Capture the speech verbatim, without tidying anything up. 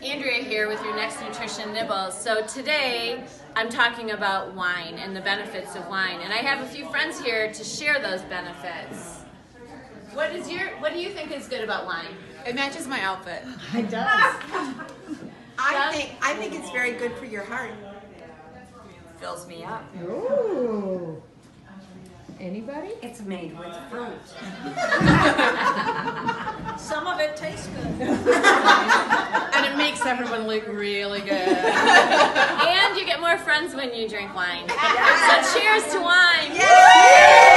Andrea here with your Next Nutrition Nibbles. So today I'm talking about wine and the benefits of wine, and I have a few friends here to share those benefits. What is your? What do you think is good about wine? It matches my outfit. It does. I think I think it's very good for your heart. Fills me up. Ooh. Anybody? It's made with fruit. Some of it tastes good. And it makes everyone look really good. And you get more friends when you drink wine. So cheers to wine! Yay!